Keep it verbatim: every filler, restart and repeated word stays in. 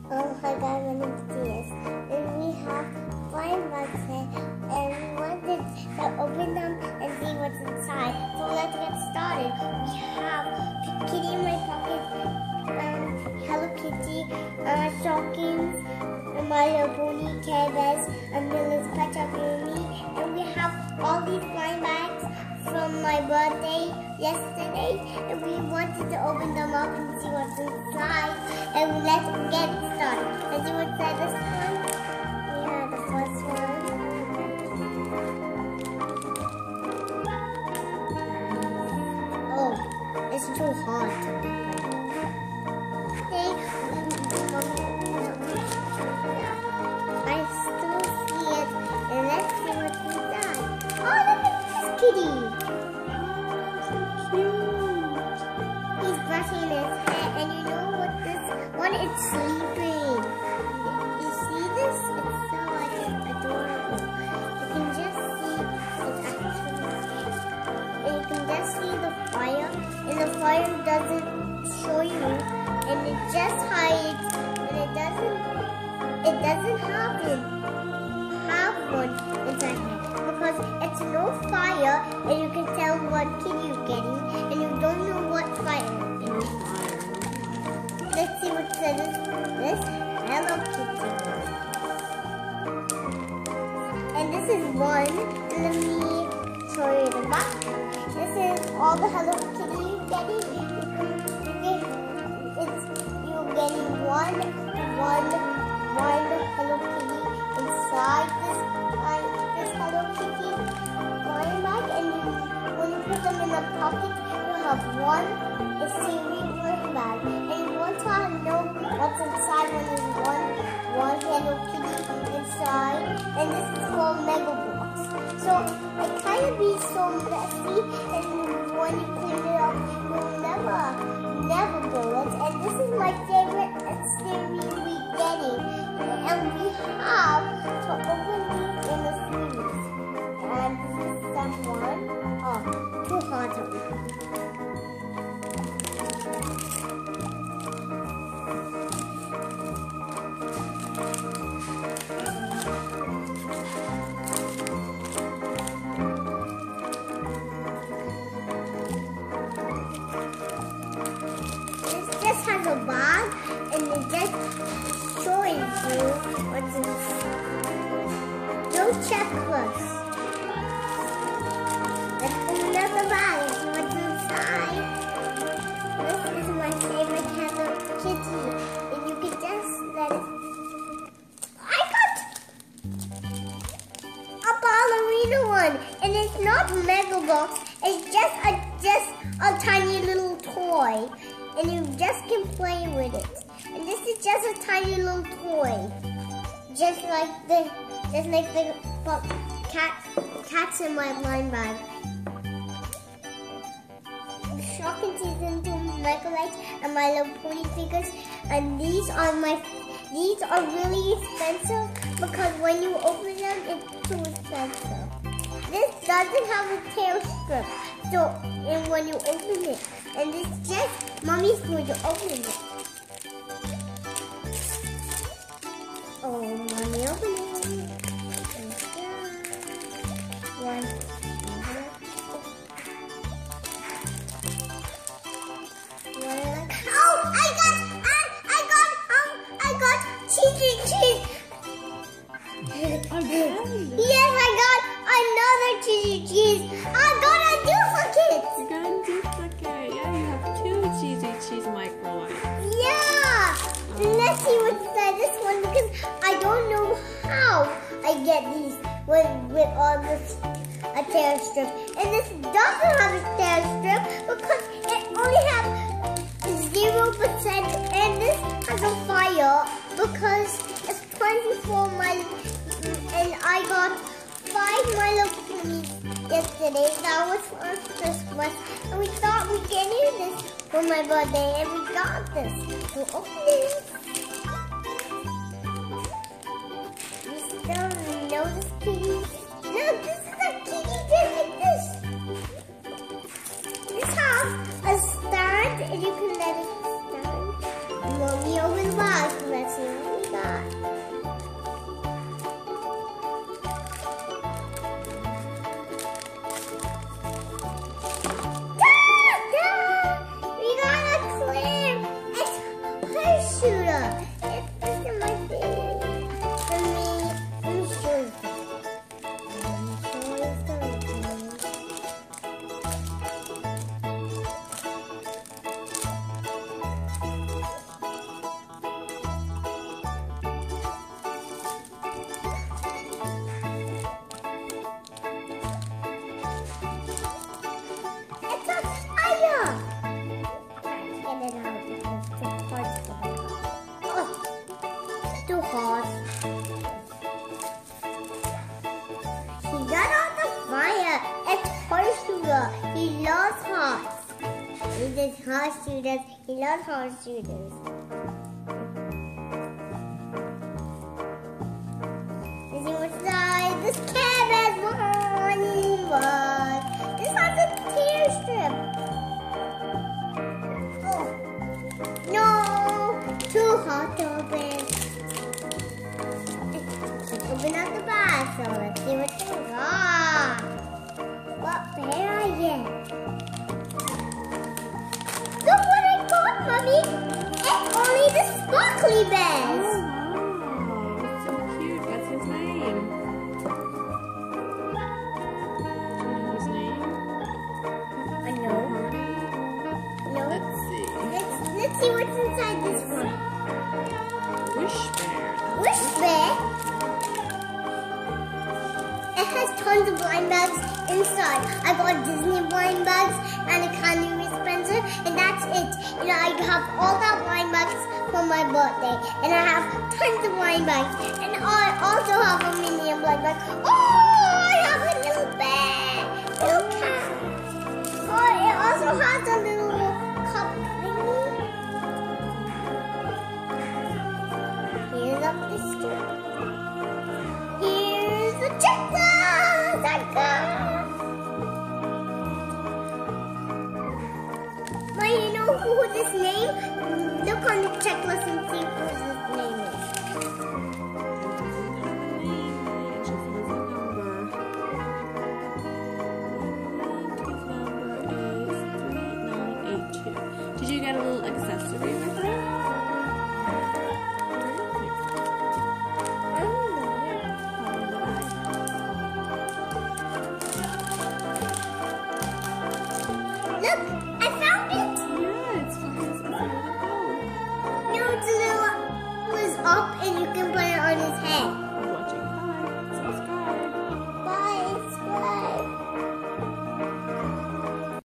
Um, hi guys, my name is Diaz, and we have five bugs here, and we wanted to open them and see what's inside. So let's get started. We have Kitty in my pocket, um, Hello Kitty, uh, Shopkins, My Little Pony, Care Bears, and Lily's Pet Shop Me, and we have all these blind bags from my birthday yesterday, and we wanted to open them up and see what's inside. And let's get started. Let's see what's inside this one. Yeah, the first one. Oh, it's too hot. Hey, I still see it, and let's see what's inside. Oh, look at this kitty. He's brushing his hair, and you know what this one is sleeping. You see this? It's so like adorable. You can just see it actually, and you can just see the fire, and the fire doesn't show you, and it just hides, and it doesn't, it doesn't happen, have one inside here because it's no fire, and you can tell what kid you're getting, and you don't know what fire. Let's see what says this Hello Kitty. And this is one. Let me show you the back. This is all the Hello Kitty you're getting. You get, it's, you're getting one, one, one Hello Kitty inside this, uh, this Hello Kitty blind bag. And you, when you put them in the pocket, you have one a series blind bag. And you want to know what's inside when there's one, one Hello Kitty inside, and this is called Mega Box. So it kind of be so messy, and when you clean it up, you'll never, never do it. And this is my favorite series we're getting, and we have to open these in the series. And this is step one. Oh, too hard to open. Has a bag, and it just shows you what's inside. No checklist. Let's open up the bag and see what's inside. This is my favorite Hello Kitty, and you can just let it. I got a ballerina one, and it's not Mega Box. It's just a just a tiny little toy. And you just can play with it. And this is just a tiny little toy, just like the, just like the cat, cats in my blind bag. Shopkins is into Michael Lights and My Little Pony figures, and these are my, these are really expensive because when you open them, it's too expensive. This doesn't have a tail strip, so and when you open it, and it's just Mommy's going to open it. Oh, Mommy, open it. One. Oh, I got, I, I got, um, I got cheesy cheese. Again? Yes, I got another cheesy cheese. I got a duplicate. You got a duplicate. Yeah, you have two cheesy cheese microlights. Yeah. Let's see what's inside this one because I don't know how I get these with with all this a tail strip. And this doesn't have a tail strip because it only has zero percent, and this has a fire because it's twenty-four miles. And I got five My Little Ponies yesterday. That was for Christmas. And we thought we'd get you this for my birthday. And we got this. So open this. You still know this kitty? No, this is a kitty just like this. This has a stand, and you can let it stand. Mommy open the box. Let's see. shooter. It's, this is my favorite. For me, let me show you. Let me show you something. It's a fire! Get it out because the parts of it. Oh, it's too hot. He got out the fire. It's horse sugar. He loves horse. He does horse shooters. He loves horse shooters. Let's see what's inside. This cab has one. What? This has a tear strip. Oh. No. Too hot to open. Let's open up the box. So let's see what's in it. Ah. What bear I get? Look what I got, Mommy. It's only the sparkly bears. Oh, wow. That's so cute. What's his name? Do you know his name? I know. No. Let's see. Let's let's see what's inside this one. Wish Bear. Wish bear. It has tons of blind bags inside. I got Disney blind bags and a candy dispenser, and that's it. You know, I have all that blind bags for my birthday, and I have tons of blind bags, and I also have a minion blind bag. Oh, I have a little bear, little cat. Oh, it also has a little cup thingy. Here's up the street. Here's the checklist I got. But you know who this name? Look on the checklist and see who this name is. It just has a number. His number is three nine eight two. Did you get a little accessory with it? I don't know. Probably the bag. Look, I found it. Yeah, it's fine. It's a little bow. No, it's a little, it was up and you can play